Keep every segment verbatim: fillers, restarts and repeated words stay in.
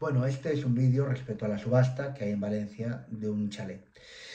Bueno, este es un vídeo respecto a la subasta que hay en Valencia de un chalet.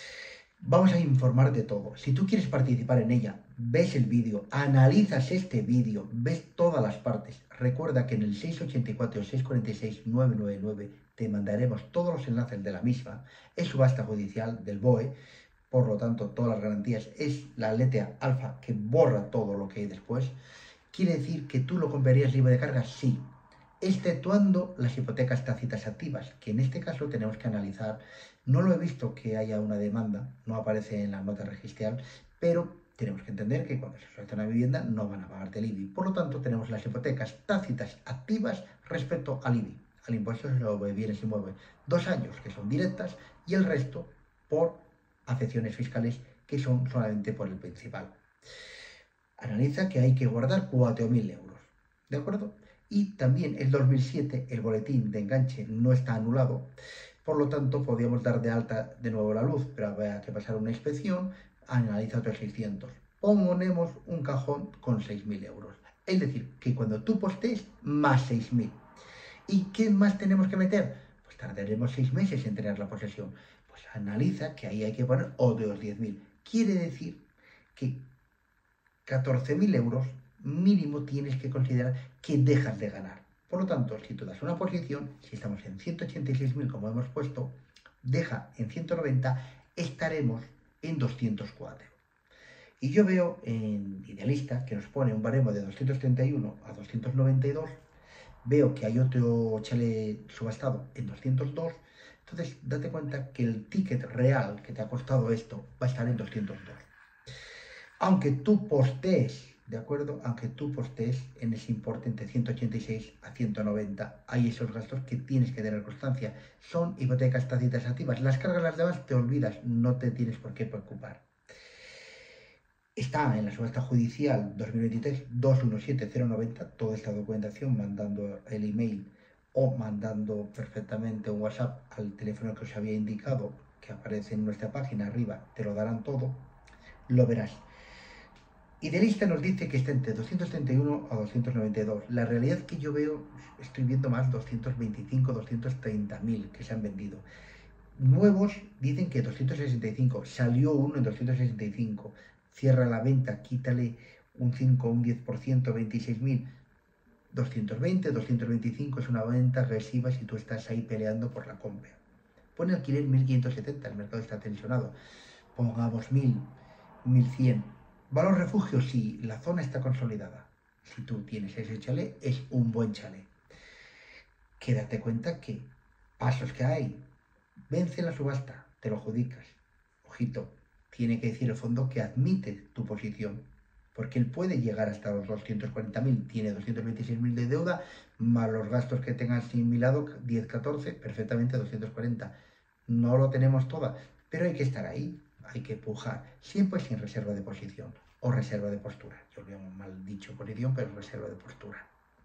Vamos a informar de todo. Si tú quieres participar en ella, ves el vídeo, analizas este vídeo, ves todas las partes. Recuerda que en el seis ocho cuatro, seis cuatro seis, nueve nueve nueve te mandaremos todos los enlaces de la misma. Es subasta judicial del B O E, por lo tanto todas las garantías. Es la letra alfa que borra todo lo que hay después. ¿Quiere decir que tú lo comprarías libre de carga? Sí, exceptuando las hipotecas tácitas activas, que en este caso tenemos que analizar. No lo he visto que haya una demanda, no aparece en la nota registral, pero tenemos que entender que cuando se suelta una vivienda no van a pagarte el I B I. Por lo tanto, tenemos las hipotecas tácitas activas respecto al I B I, al impuesto sobre bienes inmuebles. Dos años que son directas y el resto por afecciones fiscales que son solamente por el principal. Analiza que hay que guardar cuatro mil euros, ¿de acuerdo? Y también el dos mil siete, el boletín de enganche no está anulado, por lo tanto podríamos dar de alta de nuevo la luz, pero habrá que pasar una inspección, analiza otros seiscientos. Ponemos un cajón con seis mil euros, es decir, que cuando tú postees, más seis mil. ¿Y qué más tenemos que meter? Pues tardaremos seis meses en tener la posesión. Pues analiza que ahí hay que poner otros diez mil. Quiere decir que catorce mil euros mínimo tienes que considerar que dejas de ganar. Por lo tanto, si tú das una posición, si estamos en ciento ochenta y seis mil como hemos puesto, deja en ciento noventa, estaremos en doscientos cuatro. Y yo veo en Idealista que nos pone un baremo de doscientos treinta y uno a doscientos noventa y dos, veo que hay otro chalet subastado en doscientos dos, entonces date cuenta que el ticket real que te ha costado esto va a estar en doscientos dos. Aunque tú postees, ¿de acuerdo? Aunque tú postees en ese importe entre ciento ochenta y seis a ciento noventa, hay esos gastos que tienes que tener constancia. Son hipotecas tácitas activas. Las cargas las demás te olvidas, no te tienes por qué preocupar. Está en la subasta judicial dos mil veintitrés dos uno siete cero noventa toda esta documentación, mandando el email o mandando perfectamente un WhatsApp al teléfono que os había indicado, que aparece en nuestra página arriba, te lo darán todo, lo verás. Idealista nos dice que está entre doscientos treinta y uno a doscientos noventa y dos. La realidad es que yo veo, estoy viendo más doscientos veinticinco, doscientos treinta mil que se han vendido. Nuevos dicen que doscientos sesenta y cinco, salió uno en doscientos sesenta y cinco, cierra la venta, quítale un cinco, un diez por ciento, veintiséis mil, doscientos veinte, doscientos veinticinco es una venta agresiva si tú estás ahí peleando por la compra. Pone alquiler mil quinientos setenta, el mercado está tensionado, pongamos mil, mil cien. Valor refugio, si la zona está consolidada. Si tú tienes ese chalet, es un buen chalet. Quédate cuenta que pasos que hay. Vence la subasta, te lo adjudicas. Ojito, tiene que decir el fondo que admite tu posición, porque él puede llegar hasta los doscientos cuarenta mil, tiene doscientos veintiséis mil de deuda, más los gastos que tenga asimilado, diez, catorce, perfectamente doscientos cuarenta. No lo tenemos toda, pero hay que estar ahí. Hay que pujar, siempre sin reserva de posición o reserva de postura. Yo lo llamo mal dicho posición, pero reserva de postura.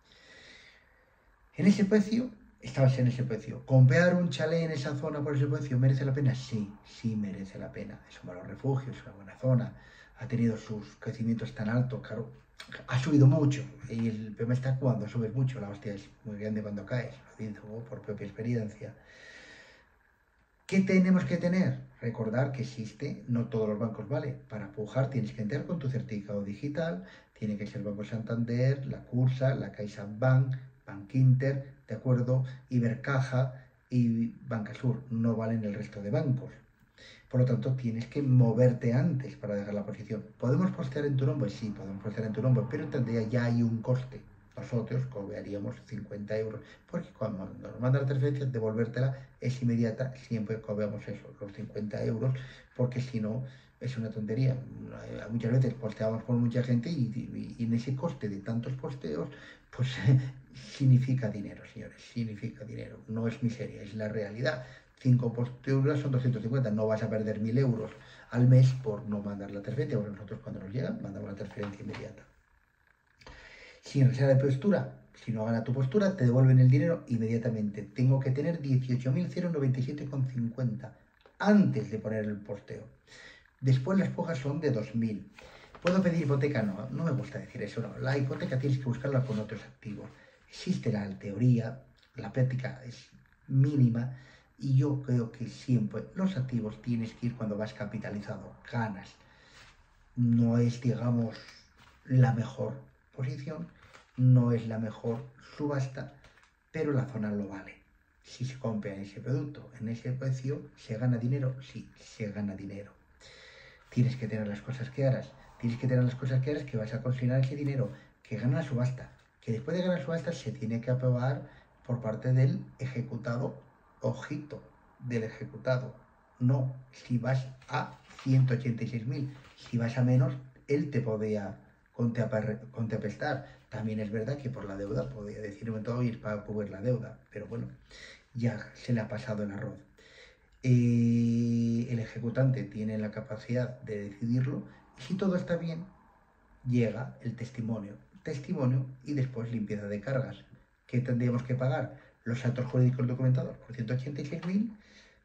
En ese precio, estabas en ese precio. ¿Comprar un chalet en esa zona por ese precio merece la pena? Sí, sí merece la pena. Es un valor refugio, es una buena zona. Ha tenido sus crecimientos tan altos, claro. Ha subido mucho. Y el problema está cuando subes mucho. La hostia es muy grande cuando caes. Lo digo por propia experiencia. ¿Qué tenemos que tener? Recordar que existe, no todos los bancos vale. Para pujar tienes que entrar con tu certificado digital, tiene que ser Banco Santander, la Cursa, la CaixaBank, Bankinter, ¿de acuerdo? Ibercaja y Bancasur, no valen el resto de bancos. Por lo tanto, tienes que moverte antes para dejar la posición. ¿Podemos postear en tu nombre? Sí, podemos postear en tu nombre, pero entonces ya hay un coste. Nosotros cobraríamos cincuenta euros, porque cuando nos manda la transferencia, devolvértela es inmediata, siempre cobramos eso, los cincuenta euros, porque si no, es una tontería. Muchas veces posteamos con mucha gente y, y, y en ese coste de tantos posteos, pues significa dinero, señores, significa dinero. No es miseria, es la realidad. cinco posteos son doscientos cincuenta, no vas a perder mil euros al mes por no mandar la transferencia, porque nosotros cuando nos llega, mandamos la transferencia inmediata. Sin reserva de postura, si no gana tu postura, te devuelven el dinero inmediatamente. Tengo que tener dieciocho mil noventa y siete con cincuenta antes de poner el posteo. Después las pujas son de dos mil. ¿Puedo pedir hipoteca? No, no me gusta decir eso. No. La hipoteca tienes que buscarla con otros activos. Existe la teoría, la práctica es mínima, y yo creo que siempre los activos tienes que ir cuando vas capitalizado, ganas. No es, digamos, la mejor posición, no es la mejor subasta, pero la zona lo vale. Si se compra ese producto en ese precio, ¿se gana dinero? Sí, se gana dinero. Tienes que tener las cosas claras, tienes que tener las cosas claras que vas a consignar ese dinero, que gana la subasta, que después de ganar la subasta se tiene que aprobar por parte del ejecutado, ojito, del ejecutado. No, si vas a ciento ochenta y seis mil, si vas a menos, él te podía contemplar. También es verdad que por la deuda podía decir en todo ir para cubrir la deuda, pero bueno, ya se le ha pasado el arroz. Eh, el ejecutante tiene la capacidad de decidirlo, y si todo está bien, llega el testimonio. Testimonio y después limpieza de cargas. ¿Qué tendríamos que pagar? Los actos jurídicos documentados por ciento ochenta y seis mil,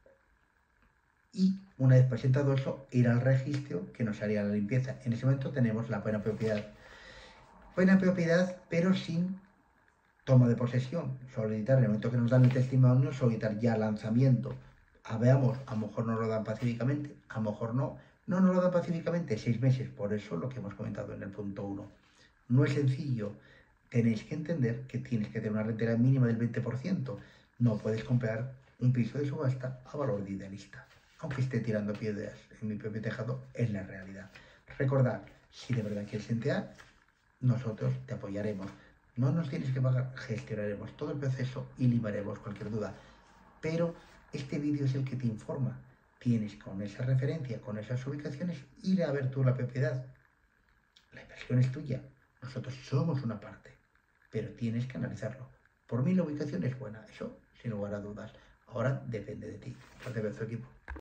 y una vez presentado eso, ir al registro que nos haría la limpieza. En ese momento tenemos la buena propiedad. Buena propiedad, pero sin toma de posesión. Solicitar, en el momento que nos dan el testimonio, solicitar ya lanzamiento. A veamos, a lo mejor nos lo dan pacíficamente, a lo mejor no. No nos lo dan pacíficamente, seis meses. Por eso lo que hemos comentado en el punto uno. No es sencillo. Tenéis que entender que tienes que tener una rentabilidad mínima del veinte por ciento. No puedes comprar un piso de subasta a valor de idealista. Aunque esté tirando piedras en mi propio tejado, es la realidad. Recordad, si de verdad quieres enterar, nosotros te apoyaremos. No nos tienes que pagar, gestionaremos todo el proceso y limaremos cualquier duda. Pero este vídeo es el que te informa. Tienes con esa referencia, con esas ubicaciones, ir a ver tú la propiedad. La inversión es tuya. Nosotros somos una parte. Pero tienes que analizarlo. Por mí la ubicación es buena, eso sin lugar a dudas. Ahora depende de ti. Parte de tu equipo.